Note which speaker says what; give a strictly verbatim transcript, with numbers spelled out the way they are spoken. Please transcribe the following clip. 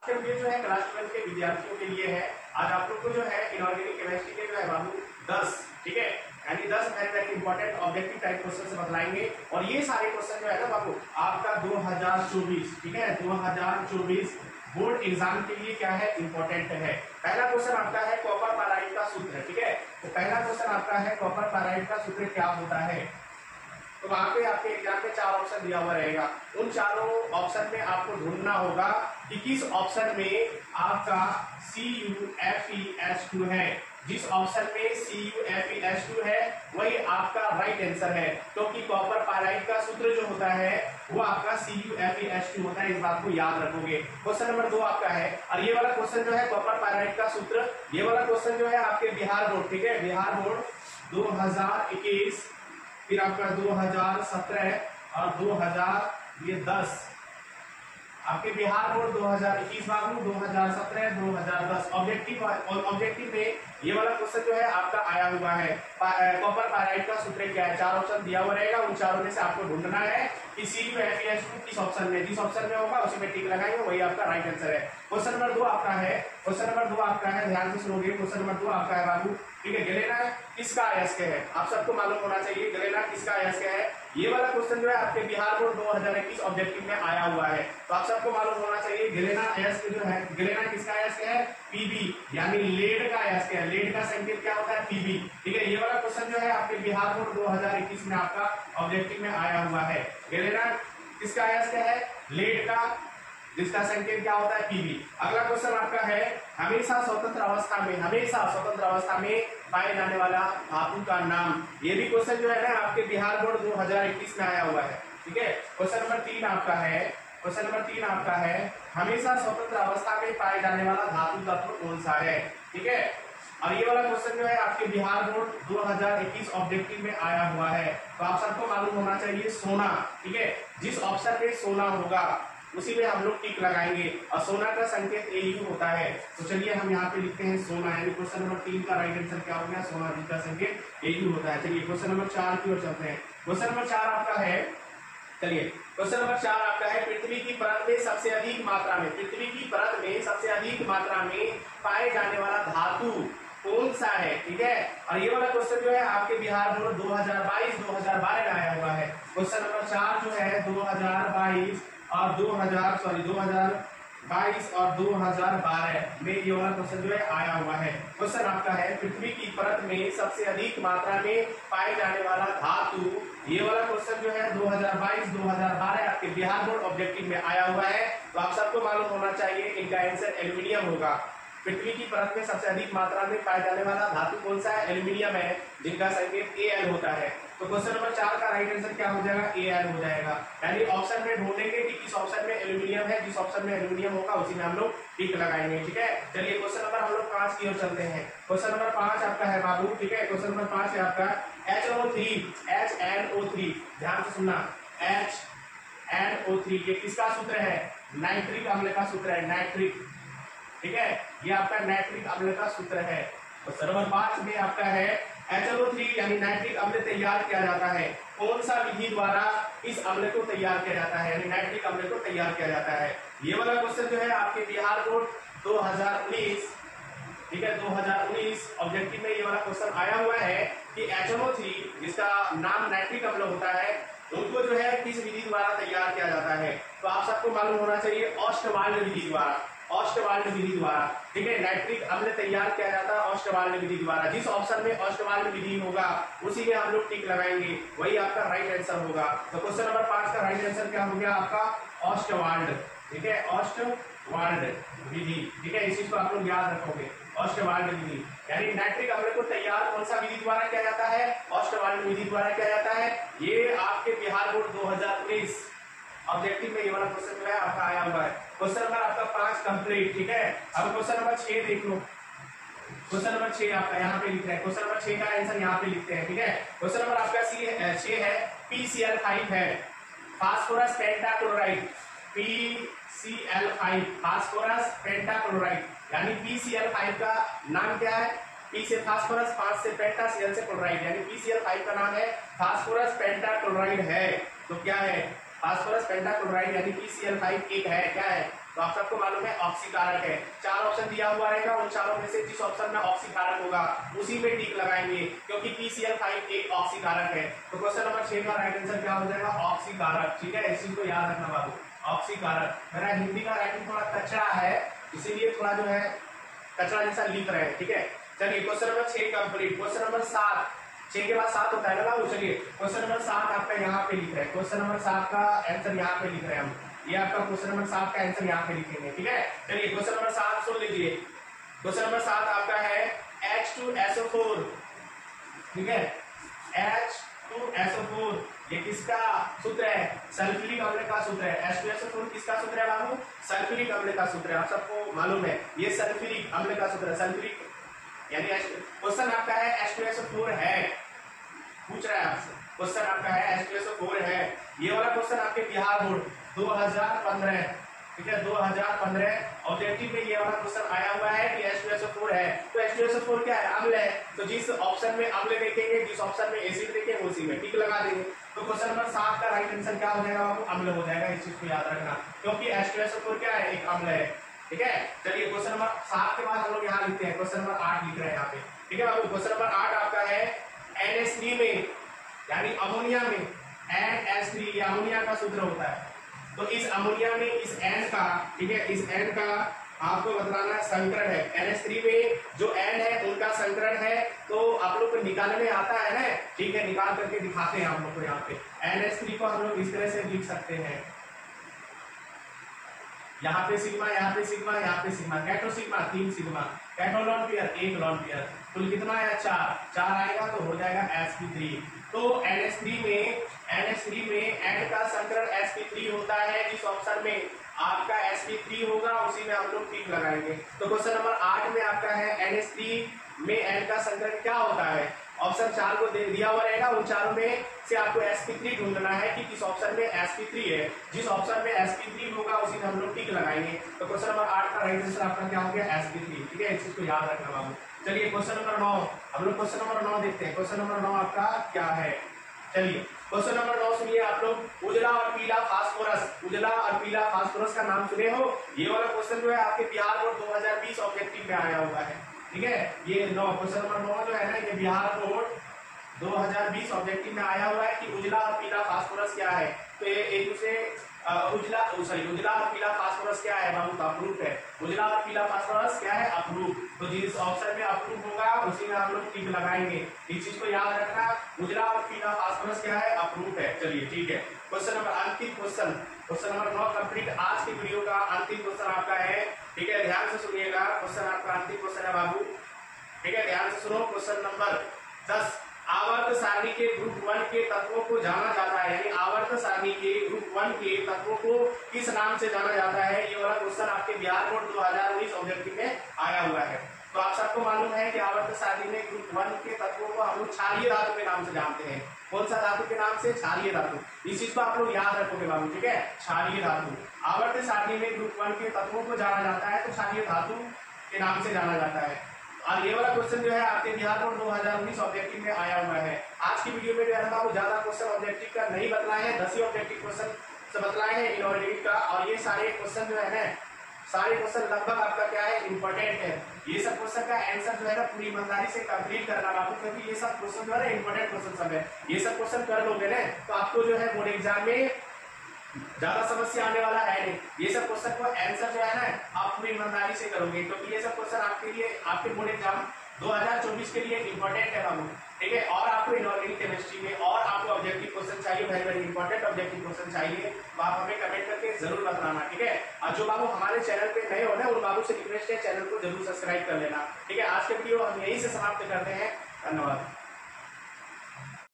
Speaker 1: ये जो है क्लास ट्वेल्थ के विद्यार्थियों के लिए है। आज आप लोग को जो है इनऑर्गेनिक केमिस्ट्री के जो है बाबू दस, ठीक है, यानी दस very very important objective type question से बतलाएंगे। और ये सारे क्वेश्चन जो है ना बाबू आपका दो हज़ार चौबीस, ठीक है, दो हज़ार चौबीस बोर्ड एग्जाम के लिए क्या है, इंपॉर्टेंट है। पहला क्वेश्चन आपका है कॉपर क्लोराइड का सूत्र, ठीक है। तो पहला क्वेश्चन आपका है कॉपर क्लोराइड का सूत्र क्या होता है। तो वहां पे आपके एग्जाम में चार ऑप्शन दिया हुआ रहेगा। उन चारों ऑप्शन में आपको ढूंढना होगा कि किस ऑप्शन में आपका C U F E H two है। जिस ऑप्शन में C U F E H two है वही आपका राइट आंसर है, क्योंकि तो कॉपर क्लोराइड का सूत्र जो होता है वो आपका C U F E H two होता है। इस बात को याद रखोगे। क्वेश्चन नंबर दो आपका है, और ये वाला क्वेश्चन जो है कॉपर क्लोराइड का सूत्र, ये वाला क्वेश्चन जो है आपके बिहार बोर्ड, ठीक है, बिहार बोर्ड दो हज़ार इक्कीस, फिर आपका दो हज़ार सत्रह और दो हज़ार ये दस, आपके बिहार बोर्ड दो हज़ार इक्कीस बाबू, दो हज़ार सत्रह, दो हज़ार दस ऑब्जेक्टिव और ऑब्जेक्टिव में ये वाला क्वेश्चन जो है आपका आया हुआ है। कॉपर क्लोराइड का सूत्र क्या है, चार ऑप्शन दिया हुआ रहेगा। उन चारों में से आपको ढूंढना है कि C U F E H two किस ऑप्शन में, जिस ऑप्शन में होगा उसी में टिक लगाएंगे, वही आपका राइट आंसर है। क्वेश्चन नंबर दो आपका है, क्वेश्चन नंबर दो आपका है, ध्यान से सुनोगे। क्वेश्चन नंबर दो आपका है बाबू, ठीक है, गलेना किसका अयस्क है, आप सबको मालूम होना चाहिए गलेना किसका अयस्क है। ये वाला क्वेश्चन जो है आपके बिहार बोर्ड दो हज़ार इक्कीस ऑब्जेक्टिव में आया हुआ है। तो आप सबको मालूम होना चाहिए गलेना अयस्क जो है, गलेना किसका अयस्क है, पीबी, यानी लेड का अयस्क है। लेड का संकेत क्या होता है, पीबी, ठीक है। ये वाला क्वेश्चन जो है आपके बिहार बोर्ड दो हज़ार इक्कीस में आपका ऑब्जेक्टिव में आया हुआ है। गलेना किसका अयस्क है, लेड का, जिसका संकेत क्या होता है, पीबी। अगला क्वेश्चन आपका है हमेशा स्वतंत्र अवस्था में, हमेशा स्वतंत्र अवस्था में पाए जाने वाला धातु का नाम। ये भी क्वेश्चन जो है ना आपके बिहार बोर्ड दो हज़ार इक्कीस में आया हुआ है, ठीक है। क्वेश्चन नंबर तीन आपका है, क्वेश्चन नंबर तीन आपका है हमेशा स्वतंत्र अवस्था में पाए जाने वाला धातु तत्व कौन सा है, ठीक है। और ये वाला क्वेश्चन जो है आपके बिहार बोर्ड दो हज़ार इक्कीस ऑब्जेक्टिव में आया हुआ है। तो आप सबको मालूम होना चाहिए सोना, ठीक है, जिस ऑप्शन में सोना होगा उसी में हम लोग टिक लगाएंगे, और सोना का संकेत ए यू होता है। तो चलिए हम यहाँ पे लिखते हैं सोना, यानी क्वेश्चन नंबर तीन का राइट आंसर क्या हो गया, सोना, जिसका संकेत ए यू होता है। चलिए क्वेश्चन नंबर चार की ओर चलते हैं। क्वेश्चन नंबर चार आपका है, चलिए क्वेश्चन नंबर चार आपका है पृथ्वी की परत में सबसे अधिक मात्रा में, पृथ्वी की परत में सबसे अधिक मात्रा में पाए जाने वाला धातु कौन सा है, ठीक है। और ये वाला क्वेश्चन जो है आपके बिहार बोर्ड दो हज़ार बाईस दो हज़ार बारह में आया हुआ है। क्वेश्चन नंबर चार जो है दो हज़ार बाईस और दो हज़ार सॉरी दो हज़ार बाईस और दो हज़ार बारह में ये वाला क्वेश्चन जो है आया हुआ है। क्वेश्चन आपका है पृथ्वी की परत में सबसे अधिक मात्रा में पाए जाने वाला धातु, ये वाला क्वेश्चन जो है दो हज़ार बाईस दो हज़ार बारह आपके बिहार बोर्ड ऑब्जेक्टिव में आया हुआ है। तो आप सबको मालूम होना चाहिए इनका आंसर एल्यूमिनियम होगा। पृथ्वी की परत में सबसे अधिक मात्रा में पाया जाने वाला धातु कौन सा है, एल्यूमिनियम है, जिनका संकेत ए एल होता है। तो क्वेश्चन नंबर चार का राइट आंसर क्या हो जाएगा, ए एल हो जाएगा। यानी ऑप्शन में ढूंढेंगे कि किस ऑप्शन में एल्यूमिनियम है, जिस ऑप्शन में एल्यूमिनियम होगा उसी में हम लोग टिक लगाएंगे, ठीक है। चलिए क्वेश्चन नंबर हम लोग पांच की ओर चलते हैं। क्वेश्चन नंबर पांच आपका है बाबू, ठीक है। क्वेश्चन नंबर पांच है आपका H O three, H N O three, ध्यान से सुनना, एच एन ओ थ्री ये किसका सूत्र है, नाइट्रिक अम्ल का सूत्र है, नाइट्रिक, ठीक है, ये आपका नाइट्रिक अम्ल का सूत्र है। क्वेश्चन नंबर पांच में आपका है एच एन ओ थ्री यानी नाइट्रिक अम्ल तैयार किया जाता है, कौन सा विधि द्वारा इस अम्ल को तैयार किया जाता है, यानी नाइट्रिक अम्ल को तैयार किया जाता है। ये वाला क्वेश्चन जो है आपके बिहार बोर्ड दो हज़ार उन्नीस, ठीक है, दो हज़ार उन्नीस ऑब्जेक्टिव में ये वाला क्वेश्चन आया हुआ है कि एच एन ओ थ्री जिसका नाम नाइट्रिक अम्ल होता है उनको जो है किस विधि द्वारा तैयार किया जाता है। तो आप सबको मालूम होना चाहिए ऑस्टवाल्ड विधि द्वारा, ऑस्टवाल्ड विधि द्वारा, ठीक है, नाइट्रिक अम्ल तैयार किया जाता है ऑस्टवाल्ड विधि द्वारा। जिस ऑप्शन में ऑस्टवाल्ड विधि होगा उसी में हम लोग टिक लगाएंगे, वही आपका राइट आंसर होगा। तो क्वेश्चन नंबर पांच का राइट आंसर क्या हो गया आपका, ऑस्टवाल्ड, ठीक है, ऑस्टवाल्ड विधि, ठीक है, इस चीज को आप लोग याद रखोगे, ऑस्टवाल्ड विधि। यानी नाइट्रिक अम्ल को तैयार कौन सा विधि द्वारा किया जाता है, ऑस्टवाल्ड विधि द्वारा किया जाता है। ये आपके बिहार बोर्ड दो हज़ार उन्नीस ऑब्जेक्टिव में ये वाला क्वेश्चन जो है आपका आया हुआ है। क्वेश्चन नंबर आपका पांच कंप्लीट, ठीक है। अब क्वेश्चन नंबर छह देख लो, क्वेश्चन नंबर छह आपका यहाँ पे लिख रहे हैं, क्वेश्चन नंबर छह का आंसर यहाँ पे लिखते हैं, ठीक है। क्वेश्चन नंबर आपका सी छह है पी सी एल फाइव है, phosphorus pentachloride, P C L five phosphorus pentachloride, यानी पी सी एल फाइव का नाम क्या है, पी से फास्फोरस, पांच से पेंटा, सी एल से क्लोराइड, यानी पी सी एल फाइव का नाम है फास्फोरस पेंटाक्लोराइड है। तो क्या है, फास्फोरस पेंटाक्लोराइड यानी पी सी एल फाइव एक है, क्या है, तो आप सबको मालूम है ऑक्सीकारक है। चार ऑप्शन दिया हुआ रहेगा, उन चारों में से जिस ऑप्शन में ऑक्सीकारक होगा उसी में टिक लगाएंगे, क्योंकि पी सी एल फाइव एक ऑक्सीकारक है। तो क्वेश्चन नंबर छह का राइट आंसर क्या हो जाएगा? ऑक्सीकारक। ठीक है, इस चीज को याद रखना बाबू, ऑक्सीकारक। मेरा हिंदी का राइटिंग थोड़ा कचरा है, इसीलिए थोड़ा जो है कचरा जैसा लिख रहे हैं। ठीक है, चलिए क्वेश्चन नंबर छह कंप्लीट। क्वेश्चन नंबर सात, छह के बाद सात होता है ना बाबू। चलिए क्वेश्चन नंबर सात आपका यहाँ पे लिख रहे हैं, क्वेश्चन नंबर सात का आंसर यहाँ पे लिख रहे हैं हम। ये आपका क्वेश्चन नंबर सात का आंसर यहाँ पे लिखेंगे। ठीक है, चलिए क्वेश्चन नंबर सात सुन लीजिए। क्वेश्चन नंबर सात आपका है H two S O four. ठीक है, H two S O four ये किसका सूत्र है? सल्फ्यूरिक अम्ल का सूत्र है। H two S O four किसका सूत्र है बाबू? सल्फ्यूरिक अम्ल का सूत्र है, आप सबको मालूम है। ये सल्फ्यूरिक अम्ल का सूत्र है, सल्फ्यूरिक यानी क्वेश्चन आपका है H two S O four है, पूछ रहा है आपसे क्वेश्चन आपका है H two S O four है। ये वाला क्वेश्चन आपके बिहार बोर्ड दो हज़ार पंद्रह, ठीक है, दो हज़ार पंद्रह ऑब्जेक्टिव में ये वाला क्वेश्चन आया हुआ है कि H two S O four है। तो H two S O four क्या है? अम्ल है। तो जिस ऑप्शन में अम्ल देखेंगे, जिस ऑप्शन में एसिड देखेंगे, उसी में टिक लगा देंगे। तो क्वेश्चन नंबर सात का राइट आंसर क्या हो जाएगा बाबू? अम्ल हो जाएगा। इस चीज को याद रखना, क्योंकि H two S O four क्या है? एक अम्ल है। ठीक है, चलिए क्वेश्चन नंबर सात के बाद हम लोग यहाँ लिखते हैं, क्वेश्चन नंबर आठ लिख रहे हैं यहाँ पे। ठीक है बाबू, क्वेश्चन नंबर आठ आपका है एन एच थ्री में यानी अमोनिया में एन एच थ्री, ये अमोनिया का सूत्र होता है। तो इस अमोनिया में इस एन का, ठीक है, इस एन का आपको बतलाना संकरण है। एन एच थ्री में जो एन है उनका संकरण है, तो आप लोग को निकालने आता है ना। ठीक है, निकाल करके दिखाते हैं हम लोग को। यहाँ पे एन एच थ्री को हम लोग इस तरह से लिख सकते हैं, यहाँ पे सिग्मा, यहाँ पे सिग्मा, यहाँ पे सिग्मा, कैटो सिग्मा तीन सिग्मा, कैटो लॉन पेयर एक लॉन पेयर, कुल कितना है? चार। चार आएगा तो हो जाएगा एस पी थ्री। तो एन एच थ्री में एन एच थ्री में एन का संकरण एस पी थ्री होता है। जिस ऑप्शन में आपका एस पी थ्री होगा उसी में हम लोग टिक लगाएंगे। तो क्वेश्चन नंबर आठ में आपका है एन एच थ्री में एन का संकरण क्या होता है? ऑप्शन चार को दे दिया हुआ रहेगा, उन चारों में से आपको एस पी थ्री ढूंढना है कि किस ऑप्शन में एस पी थ्री है। जिस ऑप्शन में एस पी थ्री होगा उसी में हम लोग टिक लगाएंगे। तो क्वेश्चन नंबर आठ का राइट आंसर आपका क्या हो गया? S P three. ठीक है, इस चीज को याद रखना बाबू। चलिए क्वेश्चन नंबर नौ, हम लोग क्वेश्चन नंबर नौ देखते हैं। क्वेश्चन नंबर नौ आपका क्या है? चलिए क्वेश्चन नंबर नौ सुनिए आप लोग। उजला और पीला फास्फोरस, उजला और पीला फास्फोरस का नाम सुने हो? ये वाला क्वेश्चन जो है आपके बिहार बोर्ड दो हज़ार बीस ऑब्जेक्टिव में आया हुआ है। ठीक है, ये नौ क्वेश्चन नंबर नौ जो है ना, ये बिहार बोर्ड दो हज़ार बीस ऑब्जेक्टिव में आया हुआ है कि उजला और पीला फास्फोरस क्या है। तो ये एक दूसरे उजला सॉरी उजला और पीला फास्फोरस क्या है बाबू? अप्रूव है। उजला और पीला फास्फोरस क्या है? अप्रूव। तो जिस ऑप्शन में अप्रूव होगा उसी में हम लोग टिक लगाएंगे। इस चीज को याद रखना, उजला और पीला फास्फोरस क्या है? अप्रूव है। चलिए ठीक है, क्वेश्चन नंबर अंतिम क्वेश्चन, क्वेश्चन नंबर नौ कंप्लीट। आज की वीडियो का अंतिम क्वेश्चन आपका है। ठीक है, ध्यान से सुनिएगा, क्वेश्चन आपका अंतिम क्वेश्चन है बाबू। ठीक है, ध्यान से सुनो। क्वेश्चन नंबर दस, आवर्त सारणी के ग्रुप वन के तत्वों को जाना जाता है, यानी आवर्त सारणी के ग्रुप वन के तत्वों को किस नाम से जाना जाता है? ये वाला क्वेश्चन आपके बिहार बोर्ड दो हज़ार उन्नीस ऑब्जेक्टिव में आया हुआ है। तो आप सबको मालूम है कि आवर्त सारणी में ग्रुप वन के तत्वों को हम लोग क्षारीय धातु के नाम से जानते हैं। कौन सा धातु के नाम से? क्षारीय धातु। इस चीज को आप लोग याद रखोगे बाबू। ठीक है, क्षारीय धातु। आवर्त सारणी में ग्रुप वन के तत्वों को जाना जाता है तो क्षारीय धातु के नाम से जाना जाता है। और ये वाला क्वेश्चन जो है आपके बिहार बोर्ड दो हज़ार उन्नीस ऑब्जेक्टिव में आया हुआ है। आज की वीडियो में जो है बाबू ज्यादा क्वेश्चन ऑब्जेक्टिव का नहीं बतलाए हैं, दस ही ऑब्जेक्टिव क्वेश्चन से बतलाए हैं इनऑर्गेनिक का। और ये सारे क्वेश्चन जो है ना, सारे क्वेश्चन लगभग आपका क्या है? इंपॉर्टेंट है। ये सब क्वेश्चन का आंसर जो है ना पूरी ईमानदारी से कंप्लीट करना बाबू, क्योंकि ये सब क्वेश्चन जो है इंपॉर्टेंट क्वेश्चन सब है। ये सब क्वेश्चन कर लोगे ना तो आपको जो है बोर्ड एग्जाम में ज्यादा समस्या आने वाला है नहीं। ये सब क्वेश्चन को आंसर जो है ना आप पूरी ईमानदारी से करोगे, क्योंकि ये सब क्वेश्चन आपके लिए आपके बोर्ड एग्जाम दो हज़ार चौबीस के लिए इंपॉर्टेंट है बाबू। ठीक है, और आपको इनऑर्गेनिक केमिस्ट्री में और आपको ऑब्जेक्टिव क्वेश्चन चाहिए, very very important objective question चाहिए, तो आप हमें कमेंट करके जरूर बताना। ठीक है, और जो बाबू हमारे चैनल पे नए हो ना उन बाबू से रिक्वेस्ट है चैनल को जरूर सब्सक्राइब कर लेना। ठीक है, आज के वीडियो हम यहीं से समाप्त करते हैं। धन्यवाद।